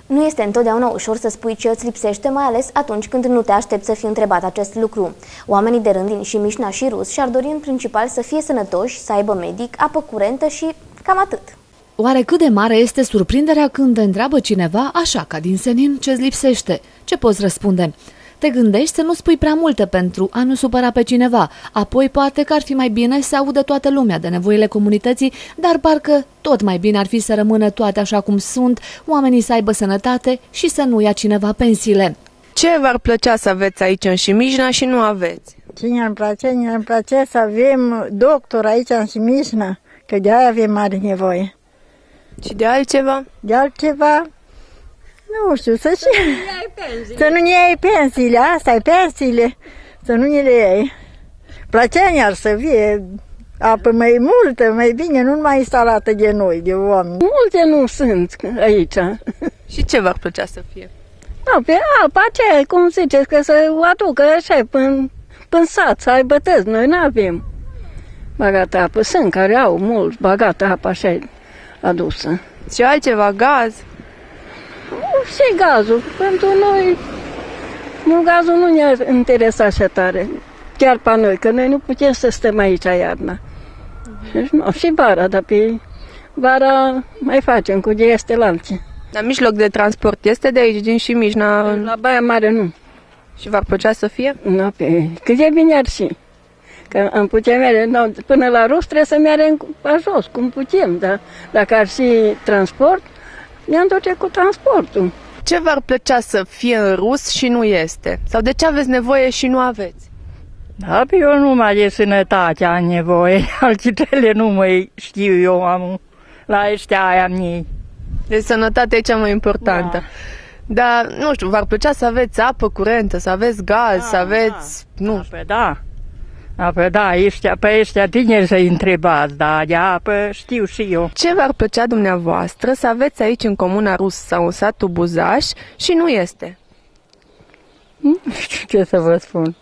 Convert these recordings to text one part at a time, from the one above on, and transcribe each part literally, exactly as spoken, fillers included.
Nu este întotdeauna ușor să spui ce îți lipsește, mai ales atunci când nu te aștepți să fii întrebat acest lucru. Oamenii de rând din Șimișna și Rus și-ar dori în principal să fie sănătoși, să aibă medic, apă curentă și cam atât. Oare cât de mare este surprinderea când te întreabă cineva, așa ca din senin, ce-ți lipsește? Ce poți răspunde? Te gândești să nu spui prea multe pentru a nu supăra pe cineva, apoi poate că ar fi mai bine să audă toată lumea de nevoile comunității, dar parcă tot mai bine ar fi să rămână toate așa cum sunt, oamenii să aibă sănătate și să nu ia cineva pensiile. Ce v-ar plăcea să aveți aici în Șimișna și nu aveți? Cine îmi place? Cine îmi place să avem doctor aici în Șimișna, că de aia avem mare nevoie. Și de altceva? De altceva? Nu știu, să și... Să nu ne iei pensiile, asta e pensiile, să nu ne le iei. Plăcea ne-ar să fie apă mai multă, mai bine, nu numai instalată de noi, de oameni. Multe nu sunt aici. Și ce v-ar plăcea să fie? No, pe apa aceea, cum ziceți, că să o aducă așa până, până sat, să aibă tăți. Noi nu avem bagată apă. Sunt care au mult bagată apă așa adusă. Și altceva, gaz? Și gazul. Pentru noi, nu, gazul nu ne-ar interesa așa tare. Chiar pe noi, că noi nu putem să stăm aici iarna. Uh-huh. Și, no, și vara, dar pe vara mai facem cu de este la alții. Dar mijloc de transport este de aici, din Șimișna? La Baia Mare nu. Și v-ar plăcea să fie? Nu, pe cât de bine ar fi. Că am putea merge, no, până la Rus trebuie să mergem pe jos, cum putem, dar dacă ar fi transport, ne-am duce cu transportul. Ce v-ar plăcea să fie în Rus și nu este? Sau de ce aveți nevoie și nu aveți? Da, pe eu numai de sănătate am nevoie, altele nu mai știu eu, am, la ăștia aia am ei. Deci sănătatea e cea mai importantă. Da. Dar, nu știu, v-ar plăcea să aveți apă curentă, să aveți gaz, da, să aveți... Da. Nu. Apă, da. Apă, da, ăștia, pe ăștia bine să-i întrebați, da, de apă știu și eu. Ce v-ar plăcea dumneavoastră să aveți aici în Comuna Rus sau în satul Buzaș și nu este? Nu știu ce să vă spun.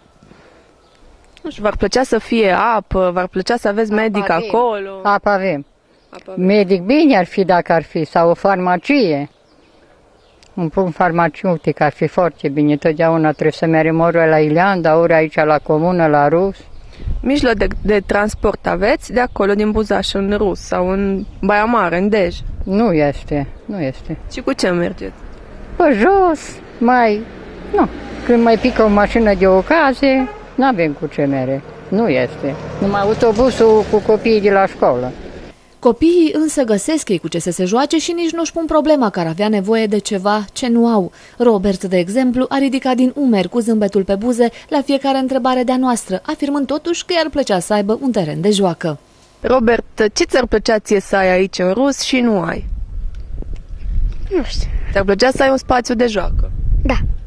Nu știu, v-ar plăcea să fie apă, v-ar plăcea să aveți medic apă acolo? Apă avem. Apă avem. Medic bine ar fi dacă ar fi, sau o farmacie. Un punct farmaceutic ar fi foarte bine, totdeauna trebuie să mergem ori la Ileanda, ori aici la Comună, la Rus. Mijloc de, de transport aveți de acolo, din Buzaș, în Rus sau în Baia Mare, în Dej? Nu este, nu este. Și cu ce mergeți? Pe jos, mai, nu, când mai pică o mașină de ocazie, nu avem cu ce mere, nu este. Numai autobusul cu copiii de la școală. Copiii însă găsesc ei cu ce să se joace și nici nu-și pun problema că ar avea nevoie de ceva ce nu au. Robert, de exemplu, a ridicat din umeri cu zâmbetul pe buze la fiecare întrebare de-a noastră, afirmând totuși că i-ar plăcea să aibă un teren de joacă. Robert, ce ți-ar plăcea ție să ai aici în Rus și nu ai? Nu știu. Ți-ar plăcea să ai un spațiu de joacă? Da.